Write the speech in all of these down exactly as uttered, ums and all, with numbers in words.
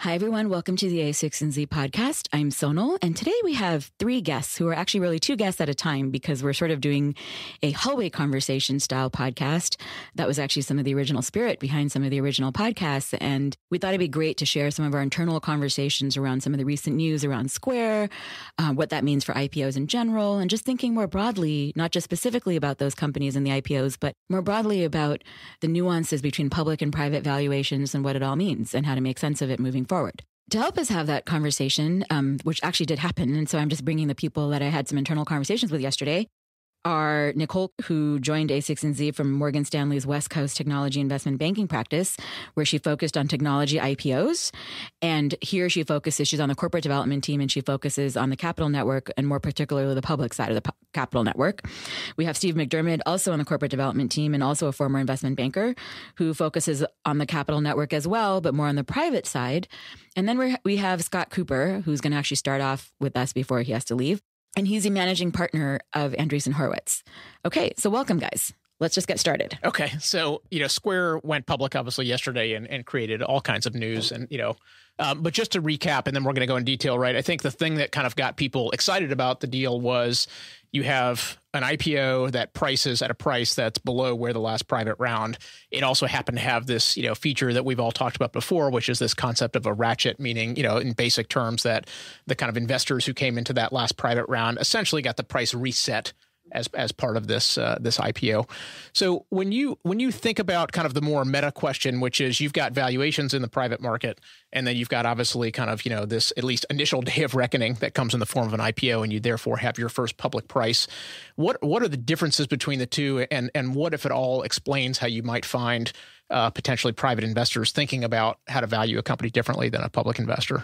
Hi, everyone. Welcome to the A six Z podcast. I'm Sonal, and today we have three guests who are actually really two guests at a time because we're sort of doing a hallway conversation style podcast. That was actually some of the original spirit behind some of the original podcasts, and we thought it'd be great to share some of our internal conversations around some of the recent news around Square, uh, what that means for I P Os in general, and just thinking more broadly, not just specifically about those companies and the I P Os, but more broadly about the nuances between public and private valuations and what it all means and how to make sense of it moving forward. Forward. To help us have that conversation, um, which actually did happen, and so I'm just bringing the people that I had some internal conversations with yesterday, are Nicole, who joined A six Z from Morgan Stanley's West Coast Technology Investment Banking practice, where she focused on technology I P Os. And here she focuses, she's on the corporate development team, and she focuses on the capital network, and more particularly the public side of the pu- capital network. We have Steve McDermid, also on the corporate development team, and also a former investment banker, who focuses on the capital network as well, but more on the private side. And then we we have Scott Kupor, who's going to actually start off with us before he has to leave. And he's the managing partner of Andreessen Horowitz. Okay, so welcome, guys. Let's just get started. Okay, so, you know, Square went public, obviously, yesterday and, and created all kinds of news. And, you know, um, but just to recap, and then we're going to go in detail, right? I think the thing that kind of got people excited about the deal was you have an I P O that prices at a price that's below where the last private round. It also happened to have this, you know, feature that we've all talked about before, which is this concept of a ratchet, meaning, you know, in basic terms, that the kind of investors who came into that last private round essentially got the price reset as as part of this uh, this I P O. So when you when you think about kind of the more meta question, which is you've got valuations in the private market, and then you've got obviously kind of, you know, this at least initial day of reckoning that comes in the form of an I P O, and you therefore have your first public price. What what are the differences between the two, and and what, if at all, explains how you might find uh, potentially private investors thinking about how to value a company differently than a public investor?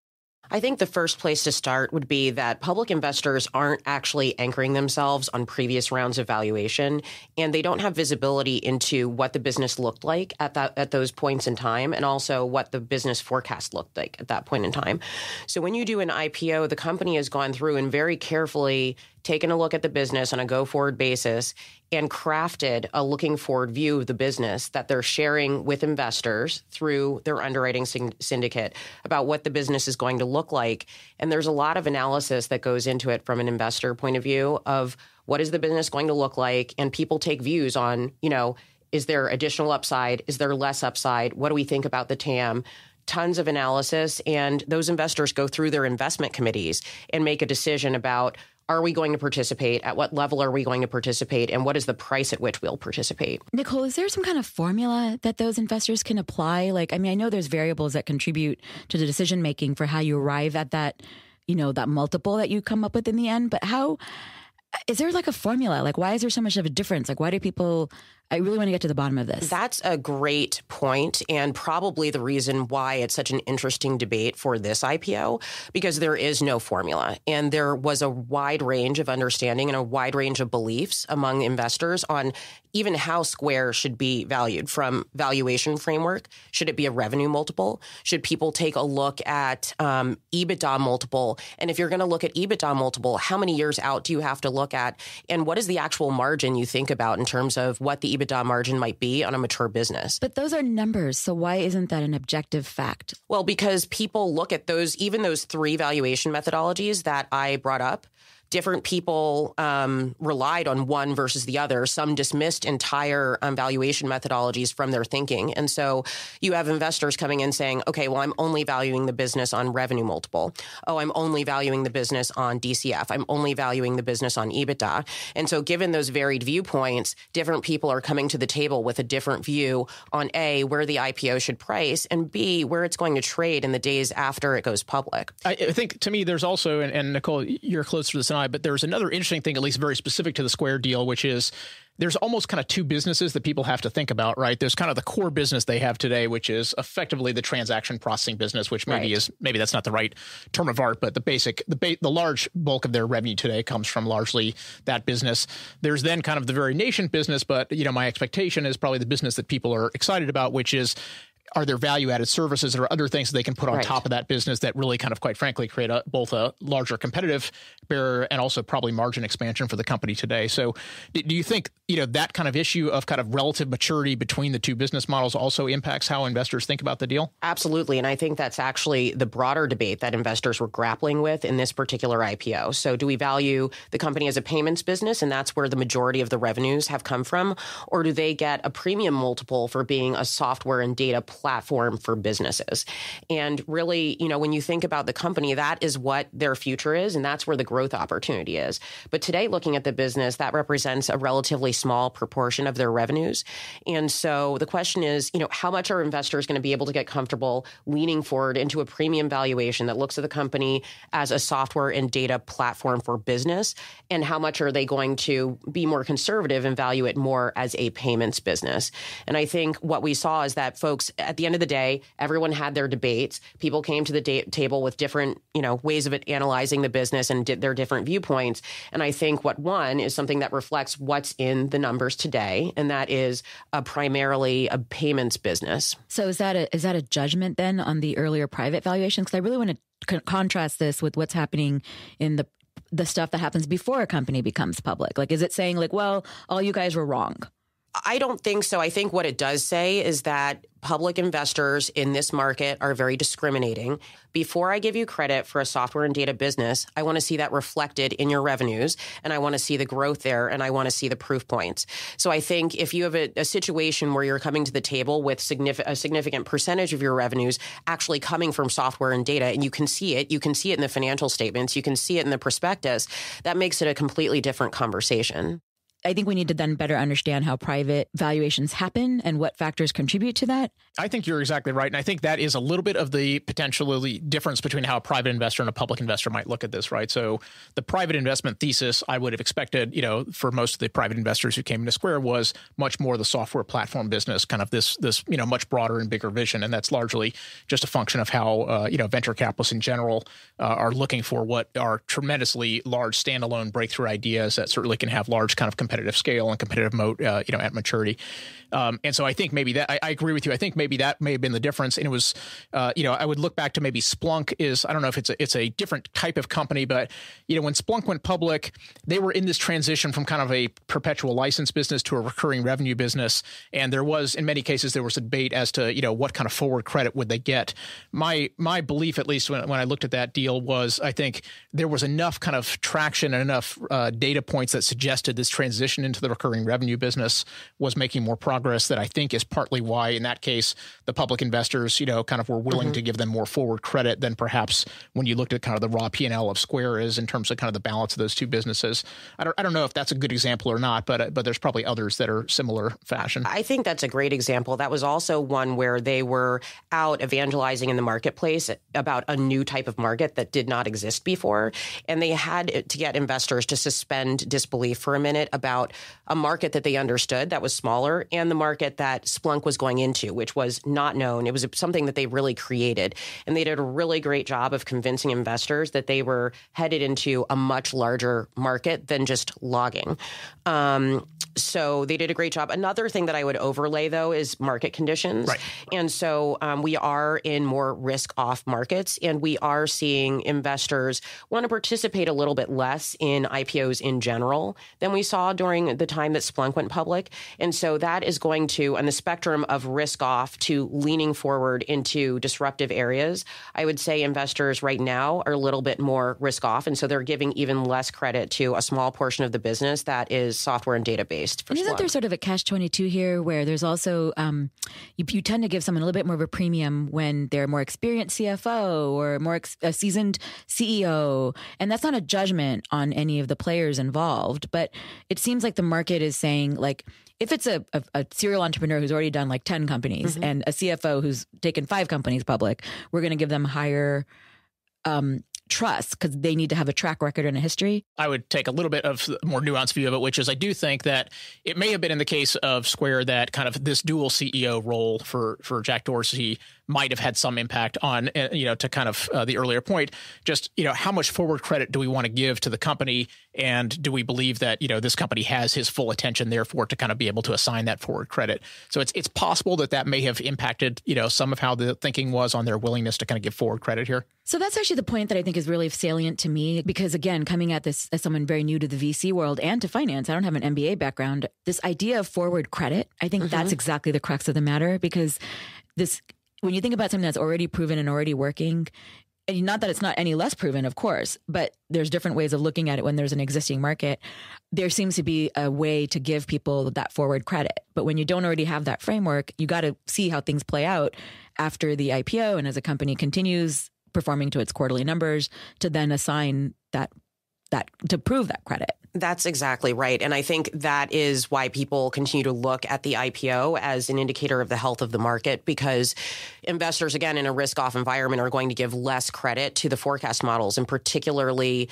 I think the first place to start would be that public investors aren't actually anchoring themselves on previous rounds of valuation, and they don't have visibility into what the business looked like at that at those points in time, and also what the business forecast looked like at that point in time. So when you do an I P O, the company has gone through and very carefully taken a look at the business on a go-forward basis and crafted a looking-forward view of the business that they're sharing with investors through their underwriting syndicate about what the business is going to look like. And there's a lot of analysis that goes into it from an investor point of view of what is the business going to look like, and people take views on, you know, is there additional upside? Is there less upside? What do we think about the T A M? Tons of analysis, and those investors go through their investment committees and make a decision about, are we going to participate? At what level are we going to participate? And what is the price at which we'll participate? Nicole, is there some kind of formula that those investors can apply? Like, I mean, I know there's variables that contribute to the decision making for how you arrive at that, you know, that multiple that you come up with in the end. But how is there like a formula? Like, why is there so much of a difference? Like, why do people, I really want to get to the bottom of this. That's a great point, and probably the reason why it's such an interesting debate for this I P O, because there is no formula. And there was a wide range of understanding and a wide range of beliefs among investors on even how Square should be valued, from valuation framework. Should it be a revenue multiple? Should people take a look at um, EBITDA multiple? And if you're going to look at EBITDA multiple, how many years out do you have to look at? And what is the actual margin you think about in terms of what the EBITDA margin might be on a mature business? But those are numbers. So why isn't that an objective fact? Well, because people look at those, even those three valuation methodologies that I brought up. Different people um, relied on one versus the other. Some dismissed entire um, valuation methodologies from their thinking. And so you have investors coming in saying, okay, well, I'm only valuing the business on revenue multiple. Oh, I'm only valuing the business on D C F. I'm only valuing the business on EBITDA. And so given those varied viewpoints, different people are coming to the table with a different view on A, where the I P O should price, and B, where it's going to trade in the days after it goes public. I think, to me, there's also, and, and Nicole, you're closer to this than I, but there's another interesting thing, at least very specific to the Square deal, which is there's almost kind of two businesses that people have to think about, right? There's kind of the core business they have today, which is effectively the transaction processing business, which maybe right. is maybe that's not the right term of art, but the basic, the ba- the large bulk of their revenue today comes from largely that business. There's then kind of the very nascent business, but you know, my expectation is probably the business that people are excited about, which is are there value-added services or other things that they can put on right. top of that business that really kind of, quite frankly, create a, both a larger competitive barrier and also probably margin expansion for the company today? So do you think, you know, that kind of issue of kind of relative maturity between the two business models also impacts how investors think about the deal? Absolutely. And I think that's actually the broader debate that investors were grappling with in this particular I P O. So do we value the company as a payments business, and that's where the majority of the revenues have come from? Or do they get a premium multiple for being a software and data platform for businesses? And really, you know, when you think about the company, that is what their future is, and that's where the growth opportunity is. But today, looking at the business, that represents a relatively small proportion of their revenues. And so the question is, you know, how much are investors going to be able to get comfortable leaning forward into a premium valuation that looks at the company as a software and data platform for business? And how much are they going to be more conservative and value it more as a payments business? And I think what we saw is that folks, at the end of the day, everyone had their debates. People came to the da- table with different, you know, ways of it analyzing the business and did their different viewpoints. And I think what won is something that reflects what's in the numbers today, and that is a primarily a payments business. So is that a is that a judgment then on the earlier private valuations? Because I really want to con- contrast this with what's happening in the the stuff that happens before a company becomes public. Like, is it saying like, well, all you guys were wrong? I don't think so. I think what it does say is that public investors in this market are very discriminating. Before I give you credit for a software and data business, I want to see that reflected in your revenues, and I want to see the growth there, and I want to see the proof points. So I think if you have a, a situation where you're coming to the table with significant, a significant percentage of your revenues actually coming from software and data, and you can see it, you can see it in the financial statements, you can see it in the prospectus, that makes it a completely different conversation. I think we need to then better understand how private valuations happen and what factors contribute to that. I think you're exactly right. And I think that is a little bit of the potentially difference between how a private investor and a public investor might look at this, right? So the private investment thesis, I would have expected, you know, for most of the private investors who came into Square was much more the software platform business, kind of this, this, you know, much broader and bigger vision. And that's largely just a function of how, uh, you know, venture capitalists in general uh, are looking for what are tremendously large standalone breakthrough ideas that certainly can have large kind of competitive competitive scale and competitive moat, uh, you know, at maturity. Um, and so I think maybe that, I, I agree with you. I think maybe that may have been the difference. And it was, uh, you know, I would look back to maybe Splunk is, I don't know if it's a, it's a different type of company, but, you know, when Splunk went public, they were in this transition from kind of a perpetual license business to a recurring revenue business. And there was, in many cases, there was a debate as to, you know, what kind of forward credit would they get. My, my belief, at least when, when I looked at that deal, was I think there was enough kind of traction and enough uh, data points that suggested this transition into the recurring revenue business was making more progress that I think is partly why, in that case, the public investors, you know, kind of were willing mm-hmm. to give them more forward credit than perhaps when you looked at kind of the raw P and L of Square is in terms of kind of the balance of those two businesses. I don't, I don't know if that's a good example or not, but but there's probably others that are similar fashion. I think that's a great example. That was also one where they were out evangelizing in the marketplace about a new type of market that did not exist before. And they had to get investors to suspend disbelief for a minute about a market that they understood that was smaller and the market that Splunk was going into, which was not known. It was something that they really created. And they did a really great job of convincing investors that they were headed into a much larger market than just logging. Um, so they did a great job. Another thing that I would overlay, though, is market conditions. Right. And so um, we are in more risk-off markets, and we are seeing investors want to participate a little bit less in I P Os in general than we saw during the time that Splunk went public. And so that is going to, on the spectrum of risk-off to leaning forward into disruptive areas, I would say investors right now are a little bit more risk-off. And so they're giving even less credit to a small portion of the business that is software and database. And isn't there sort of a catch twenty-two here where there's also, um, you, you tend to give someone a little bit more of a premium when they're a more experienced C F O or more ex- a seasoned C E O. And that's not a judgment on any of the players involved, but it seems like the market is saying, like, if it's a, a, a serial entrepreneur who's already done like ten companies mm-hmm. and a C F O who's taken five companies public, we're going to give them higher um trust because they need to have a track record and a history. I would take a little bit of a more nuanced view of it, which is I do think that it may have been in the case of Square that kind of this dual C E O role for, for Jack Dorsey might have had some impact on, uh, you know, to kind of uh, the earlier point, just, you know, how much forward credit do we want to give to the company? And do we believe that, you know, this company has his full attention, therefore, to kind of be able to assign that forward credit? So it's it's possible that that may have impacted, you know, some of how the thinking was on their willingness to kind of give forward credit here. So that's actually the point that I think is really salient to me, because again, coming at this as someone very new to the V C world and to finance, I don't have an M B A background. This idea of forward credit, I think mm-hmm. that's exactly the crux of the matter, because this, when you think about something that's already proven and already working, and not that it's not any less proven, of course, but there's different ways of looking at it when there's an existing market. There seems to be a way to give people that forward credit. But when you don't already have that framework, you got to see how things play out after the I P O and as a company continues performing to its quarterly numbers to then assign that that to prove that credit. That's exactly right. And I think that is why people continue to look at the I P O as an indicator of the health of the market, because investors, again, in a risk-off environment are going to give less credit to the forecast models, and particularly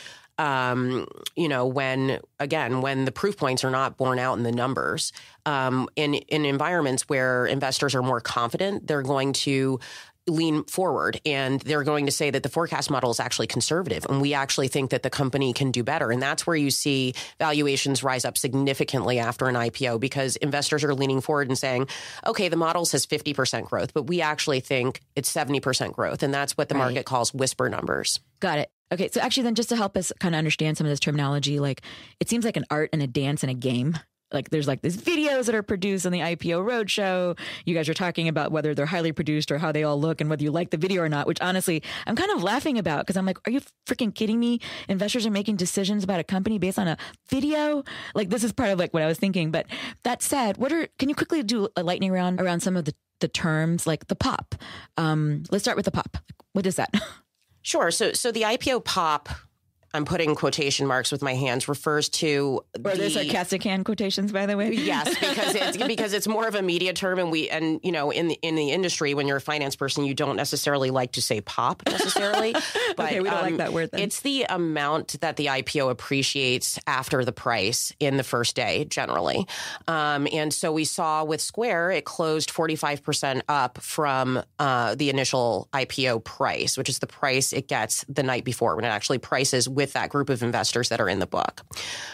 Um, you know, when, again, when the proof points are not borne out in the numbers, um, in, in environments where investors are more confident, they're going to lean forward and they're going to say that the forecast model is actually conservative and we actually think that the company can do better. And that's where you see valuations rise up significantly after an I P O, because investors are leaning forward and saying, okay, the model says fifty percent growth, but we actually think it's seventy percent growth. And that's what the Right. market calls whisper numbers. Got it. Okay. So actually then just to help us kind of understand some of this terminology, like it seems like an art and a dance and a game. Like there's like these videos that are produced on the I P O roadshow. You guys are talking about whether they're highly produced or how they all look and whether you like the video or not, which honestly, I'm kind of laughing about because I'm like, are you freaking kidding me? Investors are making decisions about a company based on a video? Like this is part of like what I was thinking. But that said, what are, can you quickly do a lightning round around some of the, the terms like the pop? Um, let's start with the pop. What is that? Sure. So, so the I P O pop, I'm putting quotation marks with my hands, refers to Or there's sarcastic hand quotations, by the way. Yes, because it's because it's more of a media term, and we and you know in the in the industry, when you're a finance person, you don't necessarily like to say pop necessarily. But okay, we don't um, like that word. Then. It's the amount that the I P O appreciates after the price in the first day, generally. Um, and so we saw with Square, it closed forty-five percent up from uh, the initial I P O price, which is the price it gets the night before when it actually prices with with that group of investors that are in the book.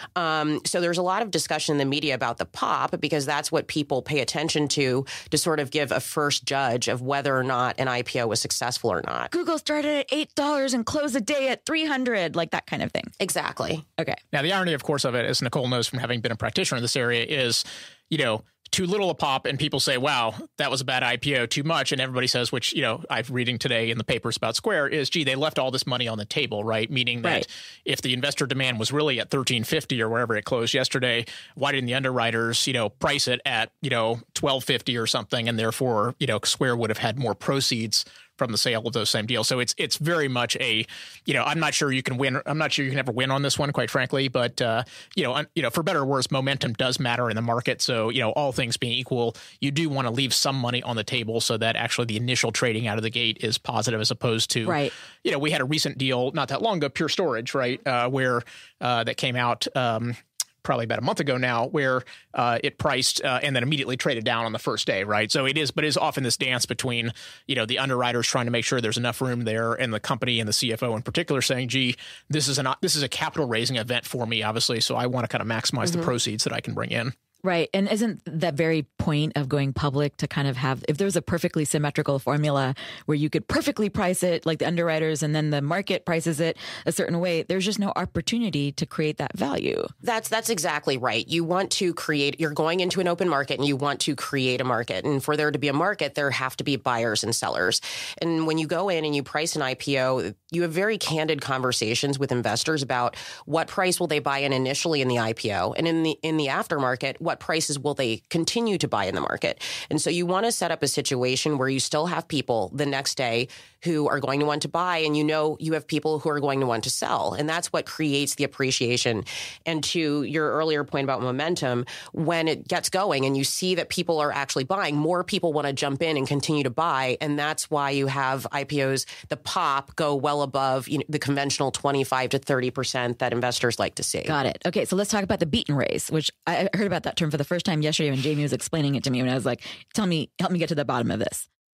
Um, so there's a lot of discussion in the media about the pop because that's what people pay attention to to sort of give a first judge of whether or not an I P O was successful or not. Google started at eight dollars and closed the day at three hundred, like that kind of thing. Exactly. Okay. Now, the irony, of course, of it, as Nicole knows from having been a practitioner in this area, is, you know, too little a pop and people say, wow, that was a bad I P O, too much. And everybody says, which, you know, I'm reading today in the papers about Square is, gee, they left all this money on the table, right? Meaning that right. if the investor demand was really at thirteen fifty or wherever it closed yesterday, why didn't the underwriters, you know, price it at, you know, twelve fifty or something? And therefore, you know, Square would have had more proceeds from the sale of those same deals. So it's it's very much a, you know, I'm not sure you can win. I'm not sure you can ever win on this one, quite frankly. But, uh, you know, you know, for better or worse, momentum does matter in the market. So, you know, all things being equal, you do want to leave some money on the table so that actually the initial trading out of the gate is positive as opposed to, right. you know, we had a recent deal not that long ago, Pure Storage, right, uh, where uh, that came out um probably about a month ago now, where uh, it priced uh, and then immediately traded down on the first day, right? So it is, but it is often this dance between, you know, the underwriters trying to make sure there's enough room there, and the company and the C F O in particular saying, "Gee, this is an this is a capital raising event for me, obviously, so I want to kind of maximize mm-hmm. the proceeds that I can bring in." Right. And isn't that very point of going public to kind of have, if there was a perfectly symmetrical formula where you could perfectly price it like the underwriters and then the market prices it a certain way, there's just no opportunity to create that value. That's that's exactly right. You want to create, you're going into an open market and you want to create a market. And for there to be a market, there have to be buyers and sellers. And when you go in and you price an I P O, you have very candid conversations with investors about what price will they buy in initially in the I P O, and in the in the aftermarket, what prices will they continue to buy in the market. And so you want to set up a situation where you still have people the next day who are going to want to buy, and you know you have people who are going to want to sell. And that's what creates the appreciation. And to your earlier point about momentum, when it gets going and you see that people are actually buying, more people want to jump in and continue to buy. And that's why you have I P Os, the pop, go well above, you know, the conventional twenty-five to thirty percent that investors like to see. Got it. Okay, so let's talk about the beat and raise, which I heard about that term for the first time yesterday when Jamie was explaining it to me, and I was like, tell me, help me get to the bottom of this.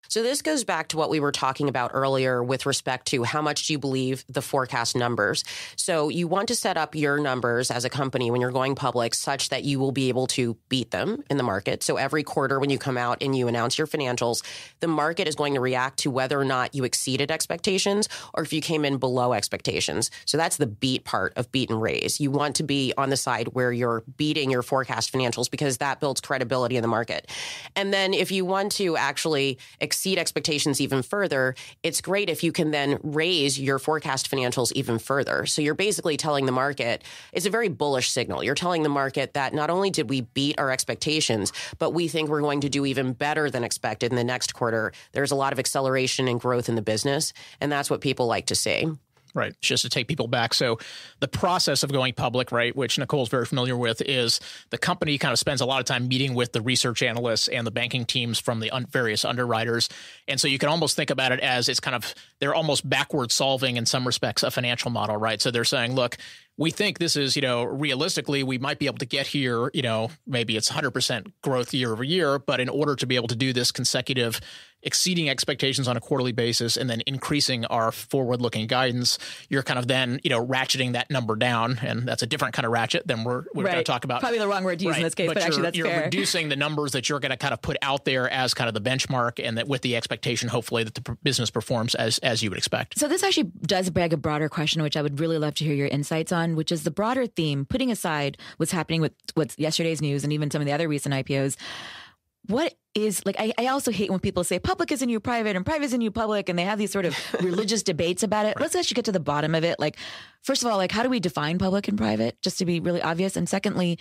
So this goes back to what we were talking about earlier with respect to how much do you believe the forecast numbers. So you want to set up your numbers as a company when you're going public such that you will be able to beat them in the market. So every quarter when you come out and you announce your financials, the market is going to react to whether or not you exceeded expectations or if you came in below expectations. So that's the beat part of beat and raise. You want to be on the side where you're beating your forecast financials because that builds credibility in the market. And then if you want to actually exceed expectations even further, it's great if you can then raise your forecast financials even further. So you're basically telling the market, it's a very bullish signal. You're telling the market that not only did we beat our expectations, but we think we're going to do even better than expected in the next quarter. There's a lot of acceleration and growth in the business, and that's what people like to see. Right. Just to take people back. So the process of going public, right, which Nicole's very familiar with, is the company kind of spends a lot of time meeting with the research analysts and the banking teams from the un- various underwriters. And so you can almost think about it as it's kind of, they're almost backward solving in some respects a financial model, right? So they're saying, look, we think this is, you know, realistically, we might be able to get here, you know, maybe it's one hundred percent growth year over year. But in order to be able to do this consecutive exceeding expectations on a quarterly basis and then increasing our forward-looking guidance, you're kind of then, you know, ratcheting that number down. And that's a different kind of ratchet than we're, we're right. going to talk about. Probably the wrong word to use right. in this case, but, but actually that's you're fair. You're reducing the numbers that you're going to kind of put out there as kind of the benchmark, and that with the expectation, hopefully, that the p- business performs as as you would expect. So this actually does beg a broader question, which I would really love to hear your insights on, which is the broader theme, putting aside what's happening with what's yesterday's news and even some of the other recent I P Os. What is, like, I, I also hate when people say public is a new private and private is a new public, and they have these sort of religious debates about it. Right. Let's actually get to the bottom of it. Like, first of all, like, how do we define public and private, just to be really obvious? And secondly,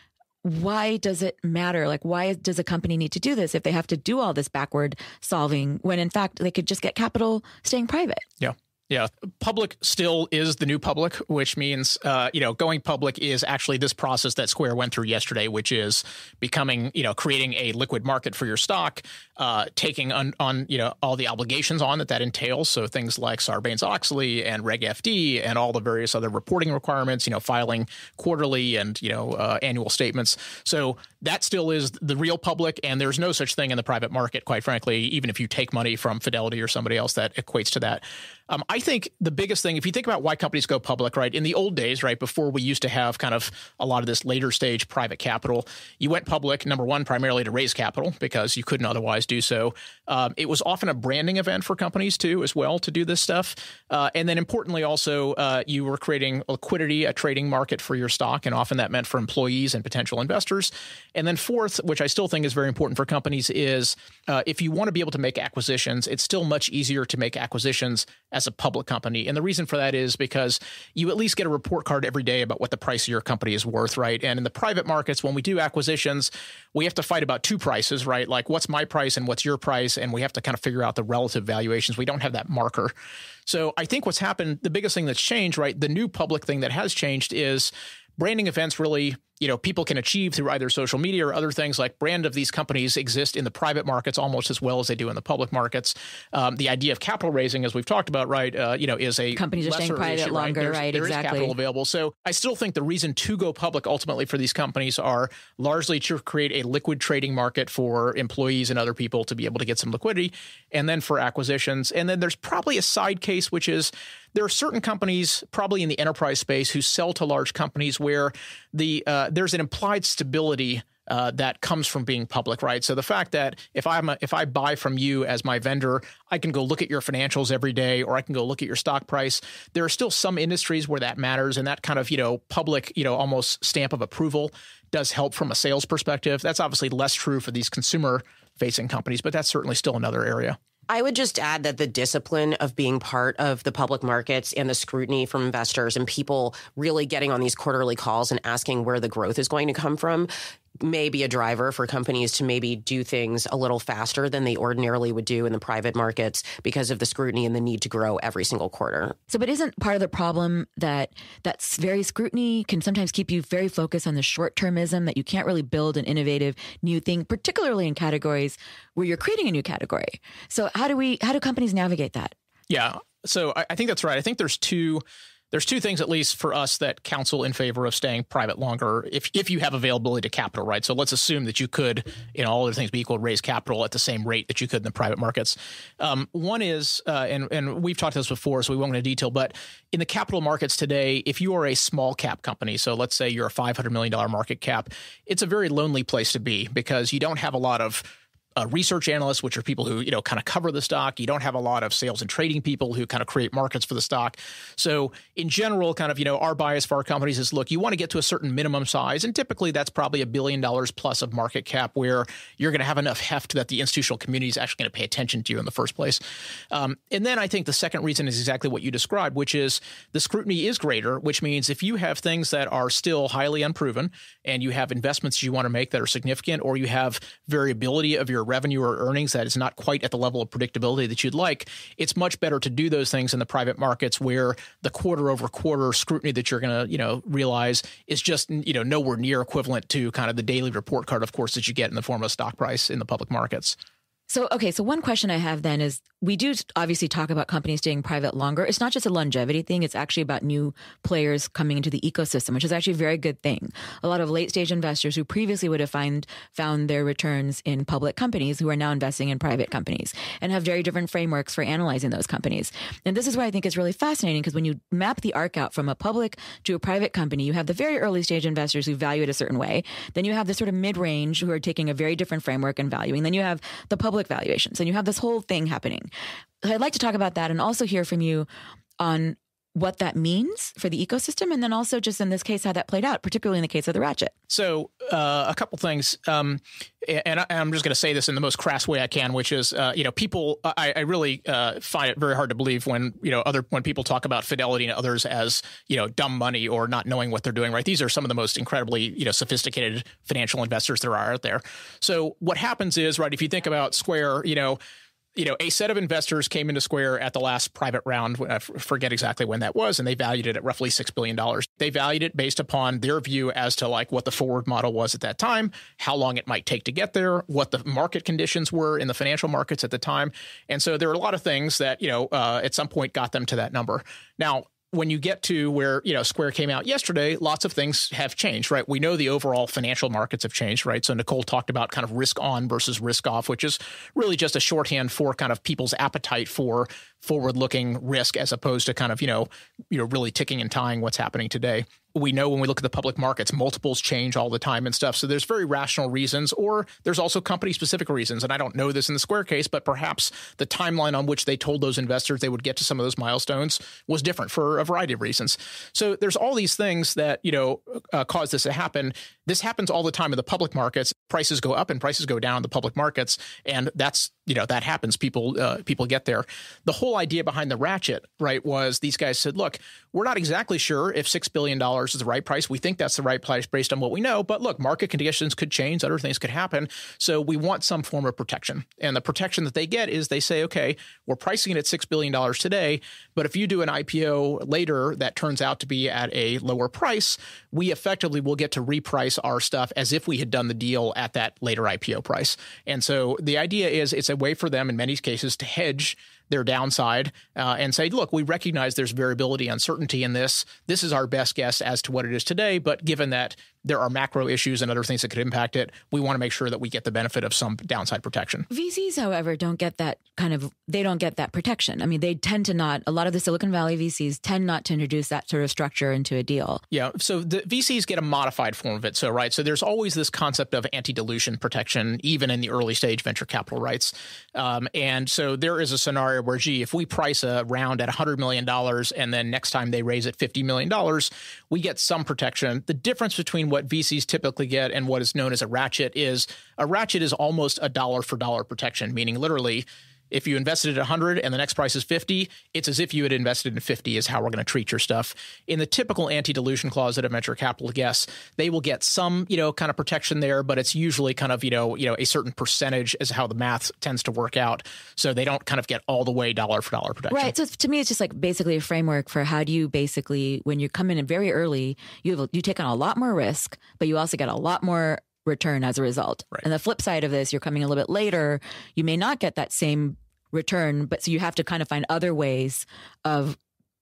why does it matter? Like, why does a company need to do this if they have to do all this backward solving when, in fact, they could just get capital staying private? Yeah. Yeah. Public still is the new public, which means, uh, you know, going public is actually this process that Square went through yesterday, which is becoming, you know, creating a liquid market for your stock, uh, taking on, on, you know, all the obligations on that that entails. So things like Sarbanes-Oxley and Reg F D and all the various other reporting requirements, you know, filing quarterly and, you know, uh, annual statements. So that still is the real public. And there's no such thing in the private market, quite frankly, even if you take money from Fidelity or somebody else that equates to that. Um, I think the biggest thing, if you think about why companies go public, right, in the old days, right, before we used to have kind of a lot of this later stage private capital, you went public, number one, primarily to raise capital because you couldn't otherwise do so. Um, it was often a branding event for companies, too, as well, to do this stuff. Uh, and then importantly, also, uh, you were creating liquidity, a trading market for your stock. And often that meant for employees and potential investors. And then fourth, which I still think is very important for companies, is uh, if you want to be able to make acquisitions, it's still much easier to make acquisitions as a public company. And the reason for that is because you at least get a report card every day about what the price of your company is worth, right? And in the private markets, when we do acquisitions, we have to fight about two prices, right? Like, what's my price and what's your price? And we have to kind of figure out the relative valuations. We don't have that marker. So I think what's happened, the biggest thing that's changed, right? The new public thing that has changed is branding events really, you know, people can achieve through either social media or other things. Like, brand of these companies exist in the private markets almost as well as they do in the public markets. Um, the idea of capital raising, as we've talked about, right, uh, you know, is a companies are staying private issue, longer, right? right? There Exactly. is capital available. So I still think the reason to go public ultimately for these companies are largely to create a liquid trading market for employees and other people to be able to get some liquidity, and then for acquisitions. And then there's probably a side case, which is there are certain companies, probably in the enterprise space, who sell to large companies where the uh, there's an implied stability uh, that comes from being public, right? So the fact that if I'm a, if I buy from you as my vendor, I can go look at your financials every day, or I can go look at your stock price. There are still some industries where that matters, and that kind of, you know, public, you know, almost stamp of approval does help from a sales perspective. That's obviously less true for these consumer-facing companies, but that's certainly still another area. I would just add that the discipline of being part of the public markets and the scrutiny from investors and people really getting on these quarterly calls and asking where the growth is going to come from may be a driver for companies to maybe do things a little faster than they ordinarily would do in the private markets because of the scrutiny and the need to grow every single quarter. So, but isn't part of the problem that that's very scrutiny can sometimes keep you very focused on the short-termism, that you can't really build an innovative new thing, particularly in categories where you're creating a new category? So how do we, how do companies navigate that? Yeah. So I, I think that's right. I think there's two there's two things, at least for us, that counsel in favor of staying private longer if if you have availability to capital, right? So let's assume that you could, you know, all other things be equal, raise capital at the same rate that you could in the private markets. Um, one is, uh, and, and we've talked about this before, so we won't go into detail, but in the capital markets today, if you are a small cap company, so let's say you're a five hundred million dollars market cap, it's a very lonely place to be because you don't have a lot of Uh, research analysts, which are people who, you know, kind of cover the stock. You don't have a lot of sales and trading people who kind of create markets for the stock. So in general, kind of, you know, our bias for our companies is, look, you want to get to a certain minimum size. And typically that's probably a billion dollars plus of market cap where you're going to have enough heft that the institutional community is actually going to pay attention to you in the first place. Um, and then I think the second reason is exactly what you described, which is the scrutiny is greater, which means if you have things that are still highly unproven and you have investments you want to make that are significant, or you have variability of your revenue or earnings that is not quite at the level of predictability that you'd like, it's much better to do those things in the private markets where the quarter over quarter scrutiny that you're going to, you know, realize is just, you know, nowhere near equivalent to kind of the daily report card, of course, that you get in the form of stock price in the public markets. So, okay, so one question I have then is, we do obviously talk about companies staying private longer. It's not just a longevity thing. It's actually about new players coming into the ecosystem, which is actually a very good thing. A lot of late stage investors who previously would have find, found their returns in public companies who are now investing in private companies and have very different frameworks for analyzing those companies. And this is why I think it's really fascinating, because when you map the arc out from a public to a private company, you have the very early stage investors who value it a certain way. Then you have the sort of mid-range who are taking a very different framework and valuing. Then you have the public valuations, and you have this whole thing happening. I'd like to talk about that and also hear from you on what that means for the ecosystem, and then also just in this case, how that played out, particularly in the case of the ratchet. So uh, a couple things, um, and I, I'm just going to say this in the most crass way I can, which is, uh, you know, people, I, I really uh, find it very hard to believe when, you know, other when people talk about Fidelity and others as, you know, dumb money or not knowing what they're doing, right? These are some of the most incredibly, you know, sophisticated financial investors there are out there. So what happens is, right, if you think about Square, you know, You know, a set of investors came into Square at the last private round. I forget exactly when that was, and they valued it at roughly six billion dollars. They valued it based upon their view as to like what the forward model was at that time, how long it might take to get there, what the market conditions were in the financial markets at the time. And so there are a lot of things that, you know, uh, at some point got them to that number. Now, when you get to where, you know, Square came out yesterday, lots of things have changed, right? We know the overall financial markets have changed, right? So Nicole talked about kind of risk on versus risk off, which is really just a shorthand for kind of people's appetite for forward-looking risk as opposed to kind of, you know, you know, really ticking and tying what's happening today. We know when we look at the public markets, multiples change all the time and stuff. So there's very rational reasons, or there's also company-specific reasons. And I don't know this in the Square case, but perhaps the timeline on which they told those investors they would get to some of those milestones was different for a variety of reasons. So there's all these things that, you know, uh, cause this to happen. This happens all the time in the public markets. Prices go up and prices go down in the public markets. And that's, you know, that happens. People, uh, people get there. The whole idea behind the ratchet, right, was these guys said, look, we're not exactly sure if six billion dollars is the right price. We think that's the right price based on what we know. But look, market conditions could change. Other things could happen. So we want some form of protection. And the protection that they get is they say, okay, we're pricing it at six billion dollars today. But if you do an I P O later that turns out to be at a lower price, we effectively will get to reprice our stuff as if we had done the deal at that later I P O price. And so the idea is it's a way for them in many cases to hedge their downside uh, and say, look, we recognize there's variability, uncertainty in this. This is our best guess as to what it is today. But given that there are macro issues and other things that could impact it, we want to make sure that we get the benefit of some downside protection. V Cs, however, don't get that kind of, they don't get that protection. I mean, they tend to not, a lot of the Silicon Valley V Cs tend not to introduce that sort of structure into a deal. Yeah. So the V Cs get a modified form of it. So, right. So there's always this concept of anti-dilution protection, even in the early stage venture capital rights. Um, and so there is a scenario where, gee, if we price a round at one hundred million dollars and then next time they raise it fifty million dollars, we get some protection. The difference between what V Cs typically get and what is known as a ratchet is a ratchet is almost a dollar for dollar protection, meaning literally if you invested at one hundred and the next price is fifty, it's as if you had invested in fifty is how we're going to treat your stuff. In the typical anti-dilution clause that a venture capital gets, they will get some, you know, kind of protection there, but it's usually kind of, you know, you know, a certain percentage is how the math tends to work out. So they don't kind of get all the way dollar for dollar protection. Right. So to me, it's just like basically a framework for how do you basically, when you come in very early, you have, you take on a lot more risk, but you also get a lot more return as a result. Right. And the flip side of this, you're coming a little bit later, you may not get that same return, but so you have to kind of find other ways of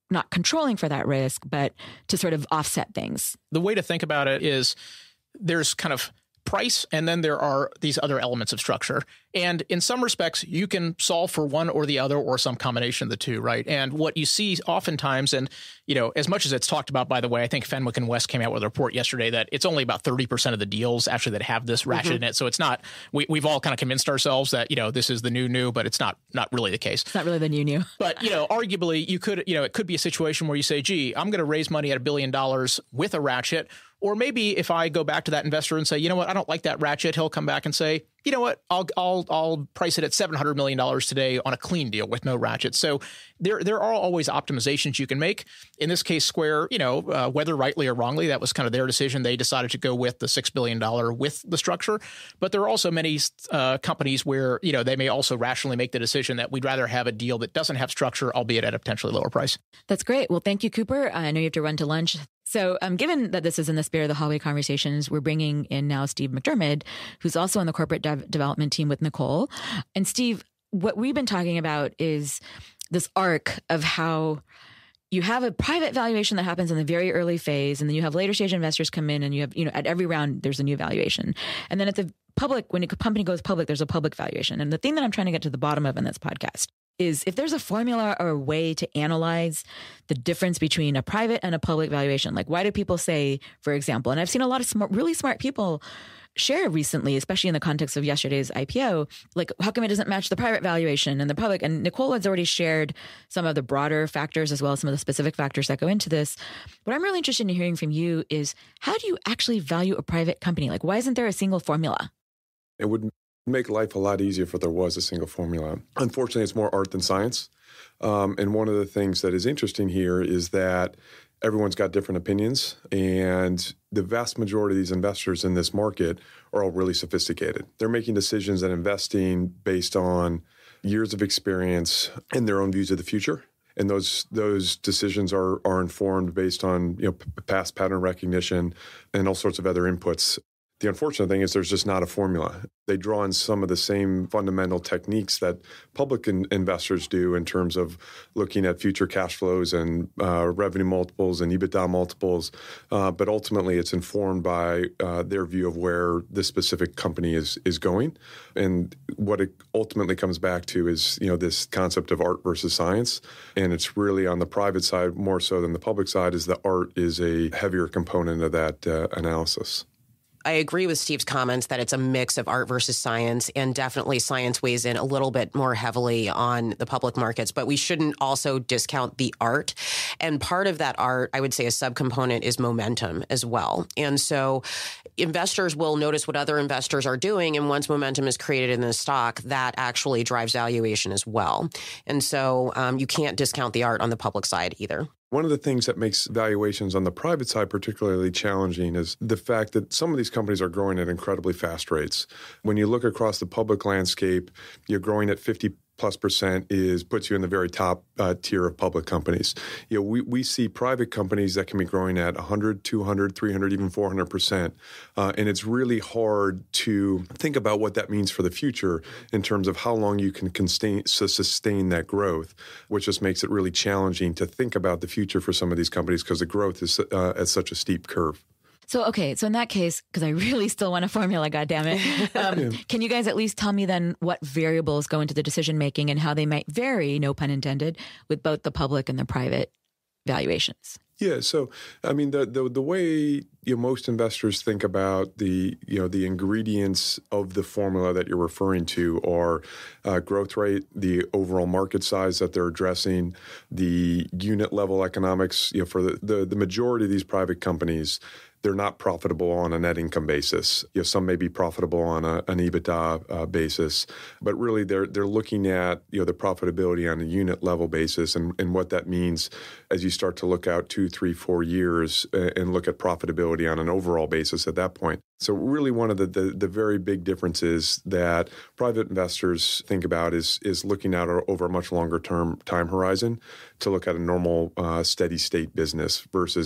not controlling for that risk, but to sort of offset things? The way to think about it is there's kind of price, and then there are these other elements of structure. And in some respects, you can solve for one or the other or some combination of the two, right? And what you see oftentimes, and you know, as much as it's talked about, by the way, I think Fenwick and West came out with a report yesterday that it's only about thirty percent of the deals actually that have this ratchet mm-hmm. in it. So it's not, we, we've all kind of convinced ourselves that, you know, this is the new new, but it's not not really the case. It's not really the new new. But, you know, arguably you could, you know, it could be a situation where you say, gee, I'm going to raise money at a billion dollars with a ratchet. Or maybe if I go back to that investor and say, you know what, I don't like that ratchet, he'll come back and say, you know what, I'll I'll I'll price it at seven hundred million dollars today on a clean deal with no ratchet. So there there are always optimizations you can make. In this case, Square, you know, uh, whether rightly or wrongly, that was kind of their decision. They decided to go with the six billion dollars with the structure. But there are also many uh, companies where, you know, they may also rationally make the decision that we'd rather have a deal that doesn't have structure, albeit at a potentially lower price. That's great. Well, thank you, Kupor. I know you have to run to lunch. So um, given that this is in the spirit of the hallway conversations, we're bringing in now Steve McDermid, who's also on the corporate dev- development team with Nicole. And Steve, what we've been talking about is this arc of how you have a private valuation that happens in the very early phase, and then you have later stage investors come in, and you have, you know, at every round, there's a new valuation. And then at the public, when a company goes public, there's a public valuation. And the thing that I'm trying to get to the bottom of in this podcast is if there's a formula or a way to analyze the difference between a private and a public valuation. Like, why do people say, for example, and I've seen a lot of smart, really smart people share recently, especially in the context of yesterday's I P O, like, how come it doesn't match the private valuation and the public? And Nicole has already shared some of the broader factors as well as some of the specific factors that go into this. What I'm really interested in hearing from you is, how do you actually value a private company? Like, why isn't there a single formula? It would make life a lot easier if there was a single formula. Unfortunately, it's more art than science. Um, and one of the things that is interesting here is that everyone's got different opinions, and the vast majority of these investors in this market are all really sophisticated. They're making decisions and investing based on years of experience and their own views of the future. And those those decisions are are informed based on, you know, p- past pattern recognition and all sorts of other inputs. The unfortunate thing is there's just not a formula. They draw on some of the same fundamental techniques that public in- investors do in terms of looking at future cash flows and uh, revenue multiples and EBITDA multiples. Uh, but ultimately, it's informed by uh, their view of where this specific company is is going. And what it ultimately comes back to is, you know, this concept of art versus science. And it's really on the private side more so than the public side, is the art is a heavier component of that uh, analysis. I agree with Steve's comments that it's a mix of art versus science, and definitely science weighs in a little bit more heavily on the public markets, but we shouldn't also discount the art. And part of that art, I would say a subcomponent, is momentum as well. And so investors will notice what other investors are doing, and once momentum is created in the stock, that actually drives valuation as well. And so um, you can't discount the art on the public side either. One of the things that makes valuations on the private side particularly challenging is the fact that some of these companies are growing at incredibly fast rates. When you look across the public landscape, you're growing at fifty plus percent is puts you in the very top uh, tier of public companies. You know, we, we see private companies that can be growing at one hundred, two hundred, three hundred, even four hundred percent. Uh, and it's really hard to think about what that means for the future in terms of how long you can sustain, sustain that growth, which just makes it really challenging to think about the future for some of these companies because the growth is uh, at such a steep curve. So, okay. So in that case, because I really still want a formula, goddammit, um, yeah. Can you guys at least tell me then what variables go into the decision-making and how they might vary, no pun intended, with both the public and the private valuations? Yeah. So, I mean, the the, the way, you know, most investors think about the, you know, the ingredients of the formula that you're referring to are uh, growth rate, the overall market size that they're addressing, the unit level economics. You know, for the, the, the majority of these private companies, they're not profitable on a net income basis. You know, some may be profitable on a, an EBITDA uh, basis, but really they're they're looking at, you know, the profitability on a unit level basis, and, and what that means as you start to look out two, three, four years uh, and look at profitability on an overall basis at that point. So really one of the, the, the very big differences that private investors think about is is looking out over a much longer term time horizon to look at a normal uh, steady state business versus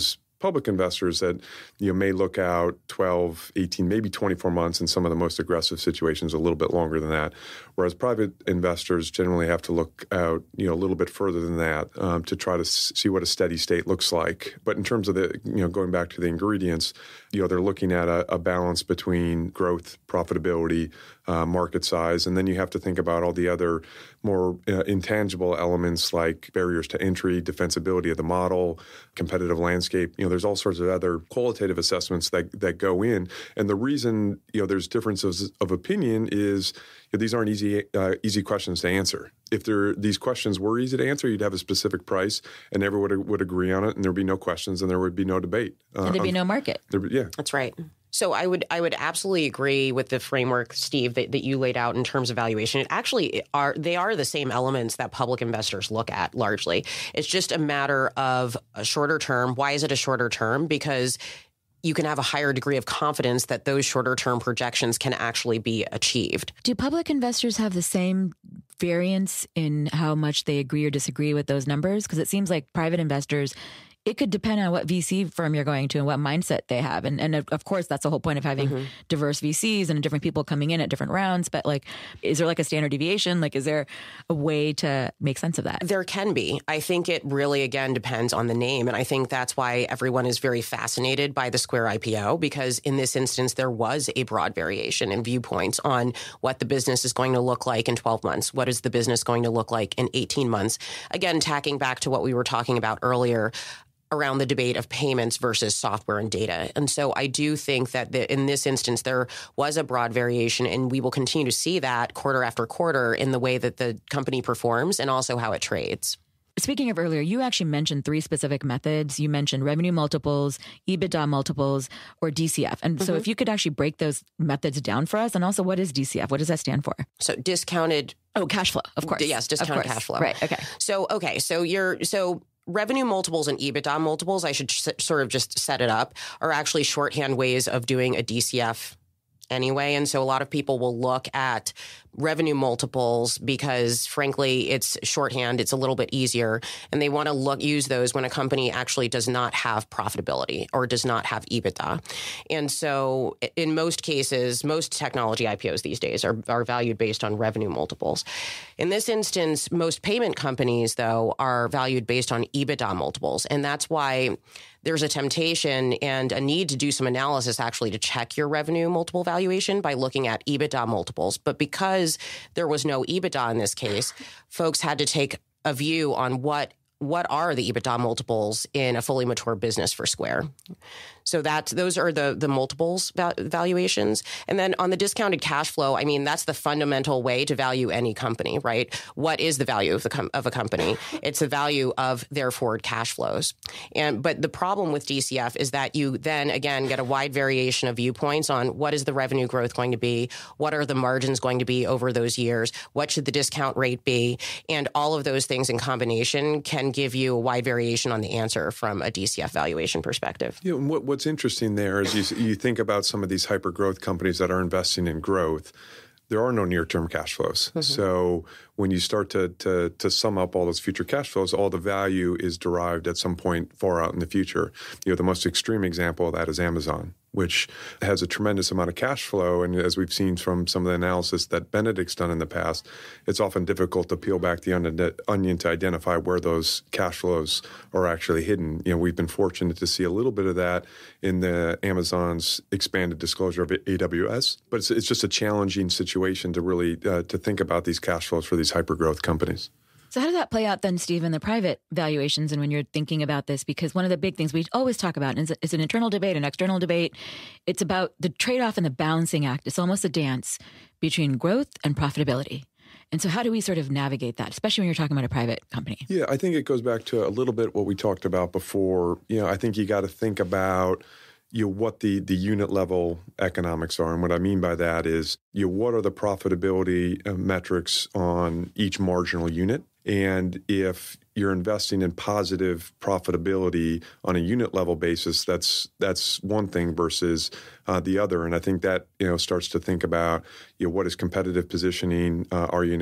public investors that you know may look out twelve, eighteen, maybe twenty-four months, in some of the most aggressive situations a little bit longer than that. Whereas private investors generally have to look out you know a little bit further than that um, to try to s- see what a steady state looks like. But in terms of the you know going back to the ingredients, you know they're looking at a, a balance between growth, profitability, uh, market size, and then you have to think about all the other more uh, intangible elements like barriers to entry, defensibility of the model, competitive landscape. You know, there's all sorts of other qualitative assessments that that go in. And the reason you know there's differences of opinion is you know, these aren't easy uh, easy questions to answer. If there these questions were easy to answer, you'd have a specific price, and everyone would, would agree on it, and there'd be no questions, and there would be no debate. Uh, and there'd be no market. There, yeah, that's right. So I would I would absolutely agree with the framework, Steve, that, that you laid out in terms of valuation. It actually are they are the same elements that public investors look at largely. It's just a matter of a shorter term. Why is it a shorter term? Because you can have a higher degree of confidence that those shorter term projections can actually be achieved. Do public investors have the same variance in how much they agree or disagree with those numbers? Because it seems like private investors, it could depend on what V C firm you're going to and what mindset they have. And, and of course, that's the whole point of having mm-hmm. diverse V Cs and different people coming in at different rounds. But like, is there like a standard deviation? Like, is there a way to make sense of that? There can be. I think it really, again, depends on the name. And I think that's why everyone is very fascinated by the Square I P O, because in this instance, there was a broad variation in viewpoints on what the business is going to look like in twelve months. What is the business going to look like in eighteen months? Again, tacking back to what we were talking about earlier, around the debate of payments versus software and data. And so I do think that the, in this instance, there was a broad variation, and we will continue to see that quarter after quarter in the way that the company performs and also how it trades. Speaking of earlier, you actually mentioned three specific methods. You mentioned revenue multiples, EBITDA multiples, or D C F. And mm-hmm. so if you could actually break those methods down for us, and also what is D C F? What does that stand for? So discounted. Oh, cash flow, of course. Yes, discounted cash flow. Right, okay. So, okay, so you're, so revenue multiples and EBITDA multiples, I should sh- sort of just set it up, are actually shorthand ways of doing a D C F anyway. And so a lot of people will look at revenue multiples because, frankly, it's shorthand. It's a little bit easier. And they want to look use those when a company actually does not have profitability or does not have EBITDA. And so in most cases, most technology I P Os these days are, are valued based on revenue multiples. In this instance, most payment companies, though, are valued based on EBITDA multiples. And that's why there's a temptation and a need to do some analysis actually to check your revenue multiple valuation by looking at EBITDA multiples. But because there was no EBITDA in this case, folks had to take a view on what what are the EBITDA multiples in a fully mature business for Square. So that those are the the multiples val- valuations. And then on the discounted cash flow, I mean, that's the fundamental way to value any company, right? What is the value of the com- of a company? It's the value of their forward cash flows. And but the problem with D C F is that you then again get a wide variation of viewpoints on what is the revenue growth going to be, what are the margins going to be over those years, what should the discount rate be, and all of those things in combination can give you a wide variation on the answer from a D C F valuation perspective. Yeah, and what, what's interesting there is you, you think about some of these hyper growth companies that are investing in growth. There are no near-term cash flows. Mm-hmm. So when you start to, to to sum up all those future cash flows, all the value is derived at some point far out in the future. You know, the most extreme example of that is Amazon, which has a tremendous amount of cash flow. And as we've seen from some of the analysis that Benedict's done in the past, it's often difficult to peel back the onion to identify where those cash flows are actually hidden. You know, we've been fortunate to see a little bit of that in the Amazon's expanded disclosure of A W S, but it's, it's just a challenging situation to really uh, to think about these cash flows for these hyper-growth companies. So how does that play out then, Steve, in the private valuations and when you're thinking about this? Because one of the big things we always talk about is it's an internal debate, an external debate. It's about the trade-off and the balancing act. It's almost a dance between growth and profitability. And so how do we sort of navigate that, especially when you're talking about a private company? Yeah, I think it goes back to a little bit what we talked about before. You know, I think you got to think about you know, what the, the unit level economics are. And what I mean by that is, you know, what are the profitability metrics on each marginal unit? And if you're investing in positive profitability on a unit level basis, that's that's one thing versus uh, the other. And I think that, you know, starts to think about, you know, what is competitive positioning? Uh, are you in a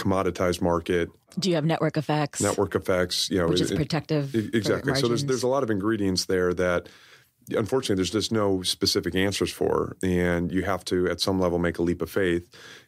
commoditized market. Do you have network effects? Network effects, you know, which is it, protective. It, exactly. So there's there's a lot of ingredients there that, unfortunately, there's just no specific answers for, and you have to, at some level, make a leap of faith,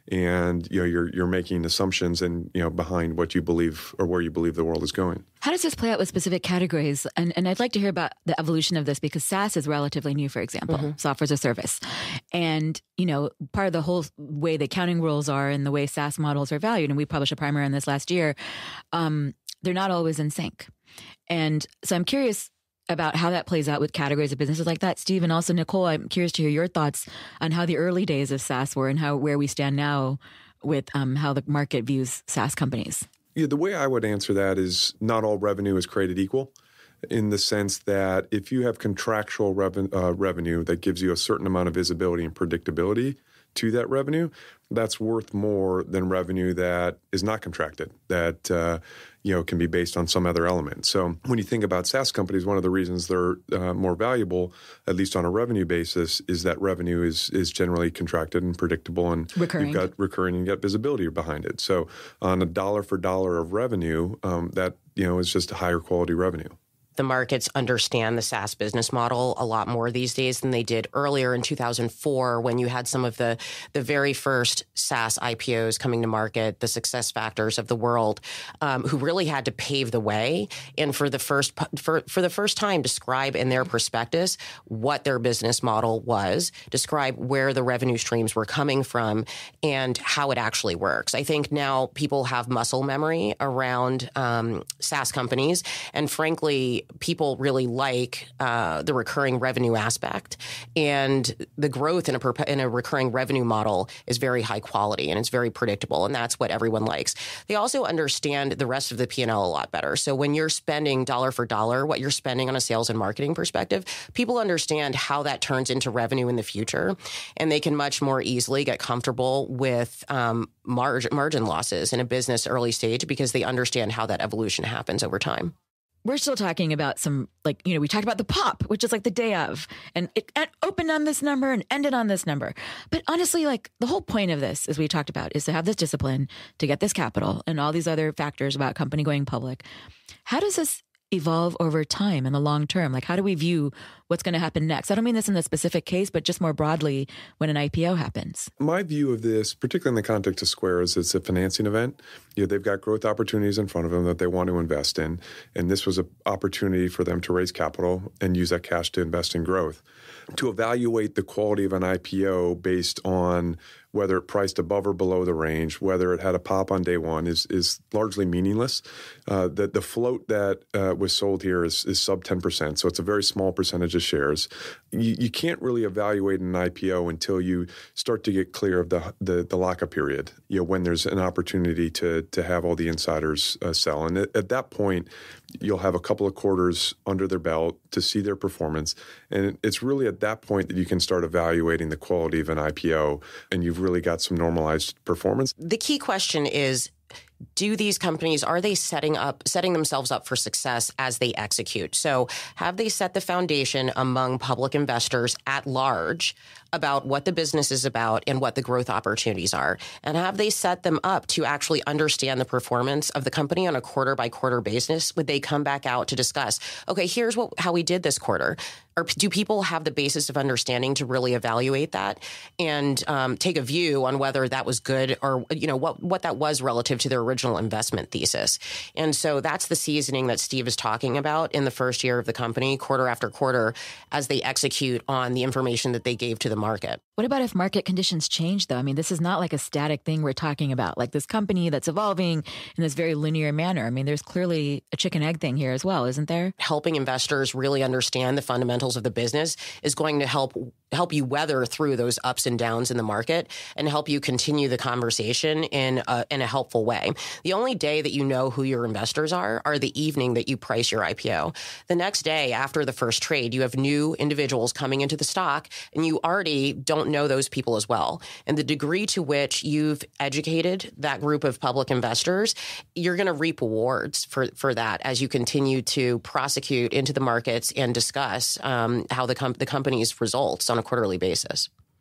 and you know, you're you're making assumptions and you know behind what you believe or where you believe the world is going. How does this play out with specific categories? And and I'd like to hear about the evolution of this because SaaS is relatively new, for example, mm-hmm. software as a service, and you know, part of the whole way the accounting rules are and the way SaaS models are valued, and we published a primer on this last year. Um, they're not always in sync, and so I'm curious about how that plays out with categories of businesses like that. Steve, and also Nicole, I'm curious to hear your thoughts on how the early days of SaaS were and how where we stand now with um, how the market views SaaS companies. Yeah, the way I would answer that is not all revenue is created equal, in the sense that if you have contractual reven- uh, revenue that gives you a certain amount of visibility and predictability to that revenue, that's worth more than revenue that is not contracted, that uh, you know can be based on some other element. So when you think about SaaS companies, one of the reasons they're uh, more valuable, at least on a revenue basis, is that revenue is is generally contracted and predictable, and recurring. You've got recurring and you got visibility behind it. So on a dollar for dollar of revenue, um, that you know is just a higher quality revenue. The markets understand the SaaS business model a lot more these days than they did earlier in two thousand four when you had some of the, the very first SaaS I P Os coming to market, the success factors of the world, um, who really had to pave the way and for the first for, for the first time describe in their prospectus what their business model was, describe where the revenue streams were coming from, and how it actually works. I think now people have muscle memory around um, SaaS companies, and frankly, people really like uh, the recurring revenue aspect, and the growth in a perp- in a recurring revenue model is very high quality and it's very predictable, and that's what everyone likes. They also understand the rest of the P and L a lot better. So when you're spending dollar for dollar, what you're spending on a sales and marketing perspective, people understand how that turns into revenue in the future, and they can much more easily get comfortable with um, margin margin losses in a business early stage because they understand how that evolution happens over time. We're still talking about some, like, you know, we talked about the pop, which is like the day of, and it, it opened on this number and ended on this number. But honestly, like the whole point of this, as we talked about, is to have this discipline, to get this capital and all these other factors about company going public. How does this evolve over time in the long term? Like, how do we view what's going to happen next? I don't mean this in the specific case, but just more broadly when an I P O happens. My view of this, particularly in the context of Square, is it's a financing event. You know, they've got growth opportunities in front of them that they want to invest in. And this was an opportunity for them to raise capital and use that cash to invest in growth. To evaluate the quality of an I P O based on whether it priced above or below the range, whether it had a pop on day one, is is largely meaningless. Uh, the, the float that uh, was sold here is, is sub ten percent, so it's a very small percentage of shares. You, you can't really evaluate an I P O until you start to get clear of the the, the lockup period, you know, when there's an opportunity to, to have all the insiders uh, sell. And at, at that point, you'll have a couple of quarters under their belt to see their performance. And it's really at that point that you can start evaluating the quality of an I P O, and you've really got some normalized performance. The key question is, do these companies, are they setting up, setting themselves up for success as they execute? So have they set the foundation among public investors at large about what the business is about and what the growth opportunities are? And have they set them up to actually understand the performance of the company on a quarter by quarter basis? Would they come back out to discuss, okay, here's what how we did this quarter? Or do people have the basis of understanding to really evaluate that and um, take a view on whether that was good or, you know, what, what that was relative to their original investment thesis? And so that's the seasoning that Steve is talking about in the first year of the company, quarter after quarter, as they execute on the information that they gave to the market. What about if market conditions change, though? I mean, this is not like a static thing we're talking about, like this company that's evolving in this very linear manner. I mean, there's clearly a chicken egg thing here as well, isn't there? Helping investors really understand the fundamentals of the business is going to help help you weather through those ups and downs in the market and help you continue the conversation in a, in a helpful way. The only day that you know who your investors are are the evening that you price your I P O. The next day after the first trade, you have new individuals coming into the stock, and you already don't know those people as well. And the degree to which you've educated that group of public investors, you're going to reap rewards for, for that as you continue to prosecute into the markets and discuss um, how the, com- the company's results on a quarterly basis.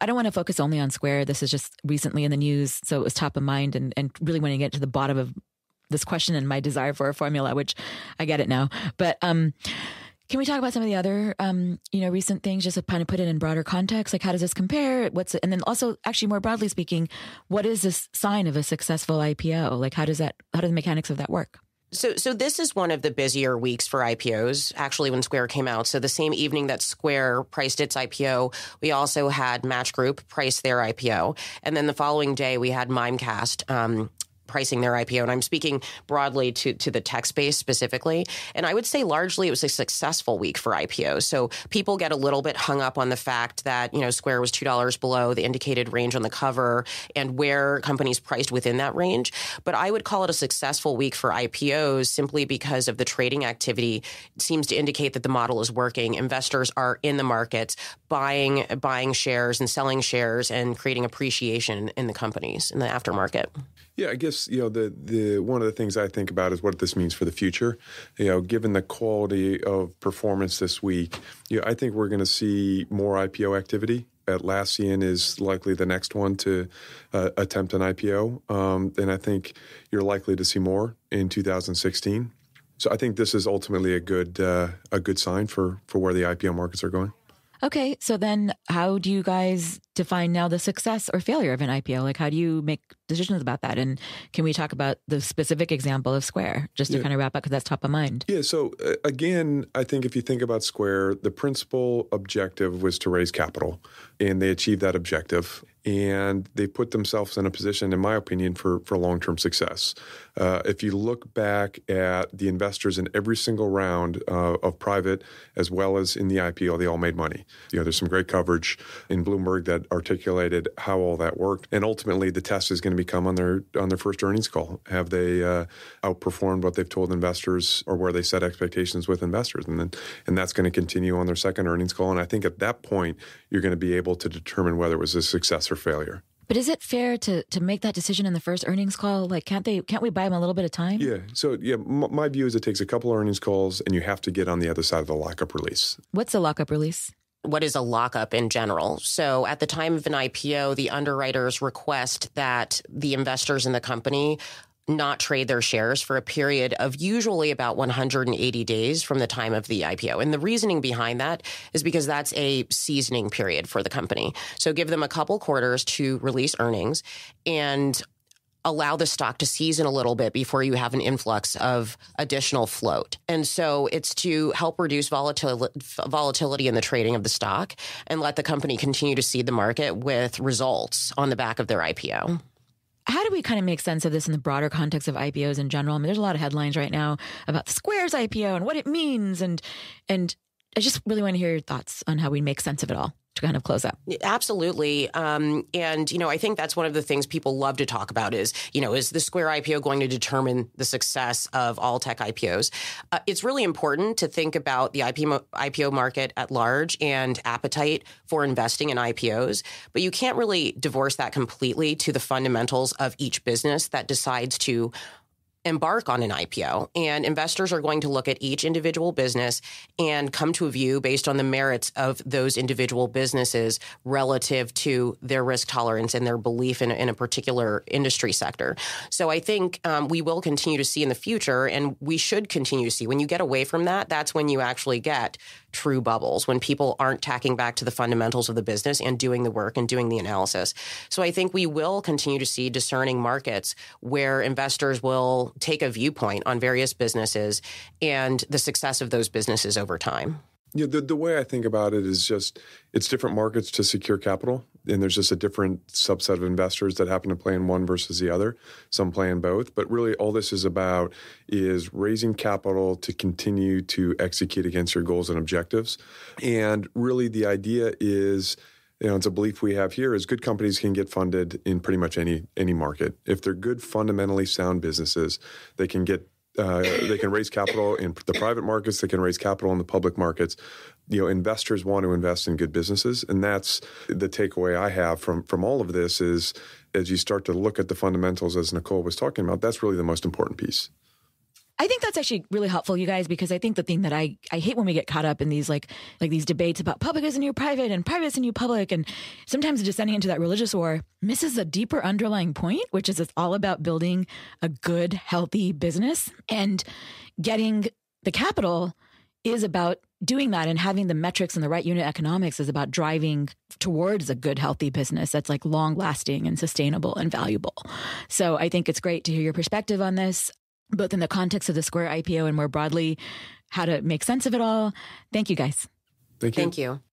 I don't want to focus only on Square. This is just recently in the news, so it was top of mind, and, and really want to get to the bottom of this question and my desire for a formula, which I get it now. But um, can we talk about some of the other, um, you know, recent things, just to kind of put it in broader context? Like, how does this compare? What's it? And then also, actually, more broadly speaking, what is this sign of a successful I P O? Like, how does that? How do the mechanics of that work? So, so this is one of the busier weeks for I P Os, actually, when Square came out. So the same evening that Square priced its I P O, we also had Match Group price their I P O. And then the following day, we had Mimecast um, pricing their I P O. And I'm speaking broadly to, to the tech space specifically. And I would say largely it was a successful week for I P Os. So people get a little bit hung up on the fact that, you know, Square was two dollars below the indicated range on the cover and where companies priced within that range. But I would call it a successful week for I P Os simply because of the trading activity. It seems to indicate that the model is working. Investors are in the markets buying, buying shares and selling shares and creating appreciation in the companies in the aftermarket. Yeah, I guess, you know, the, the one of the things I think about is what this means for the future. You know, given the quality of performance this week, you know, I think we're going to see more I P O activity. Atlassian is likely the next one to uh, attempt an I P O. Um, and I think you're likely to see more in two thousand sixteen. So I think this is ultimately a good uh, a good sign for, for where the I P O markets are going. Okay, so then how do you guys define now the success or failure of an I P O? Like, how do you make decisions about that? And can we talk about the specific example of Square, just to yeah. kind of wrap up, because that's top of mind? Yeah, so uh, again, I think if you think about Square, the principal objective was to raise capital, and they achieved that objective. And they put themselves in a position, in my opinion, for, for long-term success. Uh, if you look back at the investors in every single round uh, of private as well as in the I P O, they all made money. You know, there's some great coverage in Bloomberg that articulated how all that worked. And ultimately, the test is going to become on their on their first earnings call. Have they uh, outperformed what they've told investors or where they set expectations with investors? And then, and that's going to continue on their second earnings call. And I think at that point, you're going to be able to determine whether it was a success or failure. But is it fair to to make that decision in the first earnings call? Like, can't they? Can't we buy them a little bit of time? Yeah. So, yeah, m- my view is it takes a couple of earnings calls, and you have to get on the other side of the lockup release. What's the lockup release? What is a lockup in general? So at the time of an I P O, the underwriters request that the investors in the company not trade their shares for a period of usually about one hundred eighty days from the time of the I P O. And the reasoning behind that is because that's a seasoning period for the company. So give them a couple quarters to release earnings and allow the stock to season a little bit before you have an influx of additional float. And so it's to help reduce volatil- volatility in the trading of the stock and let the company continue to seed the market with results on the back of their I P O. How do we kind of make sense of this in the broader context of I P Os in general? I mean, there's a lot of headlines right now about Square's I P O and what it means. And and I just really want to hear your thoughts on how we make sense of it all to kind of close up. Absolutely. Um, and, you know, I think that's one of the things people love to talk about is, you know, is the Square I P O going to determine the success of all tech I P Os? Uh, it's really important to think about the I P O market at large and appetite for investing in I P Os, but you can't really divorce that completely to the fundamentals of each business that decides to embark on an I P O. And investors are going to look at each individual business and come to a view based on the merits of those individual businesses relative to their risk tolerance and their belief in, in a particular industry sector. So I think um, we will continue to see in the future, and we should continue to see. When you get away from that, that's when you actually get true bubbles, when people aren't tacking back to the fundamentals of the business and doing the work and doing the analysis. So I think we will continue to see discerning markets where investors will take a viewpoint on various businesses and the success of those businesses over time. Yeah, the, the way I think about it is just it's different markets to secure capital, and there's just a different subset of investors that happen to play in one versus the other. Some play in both, but really all this is about is raising capital to continue to execute against your goals and objectives. And really the idea is, you know, it's a belief we have here is good companies can get funded in pretty much any any market. If they're good, fundamentally sound businesses, they can get Uh, they can raise capital in the private markets. They can raise capital in the public markets. You know, investors want to invest in good businesses, and that's the takeaway I have from from all of this. Is as you start to look at the fundamentals, as Nicole was talking about, that's really the most important piece. I think that's actually really helpful, you guys, because I think the thing that I, I hate when we get caught up in these like like these debates about public is the new private and private is the new public, and sometimes descending into that religious war misses a deeper underlying point, which is it's all about building a good, healthy business, and getting the capital is about doing that, and having the metrics and the right unit economics is about driving towards a good, healthy business that's like long lasting and sustainable and valuable. So I think it's great to hear your perspective on this, both in the context of the Square I P O and more broadly, how to make sense of it all. Thank you, guys. Thank you. Thank you.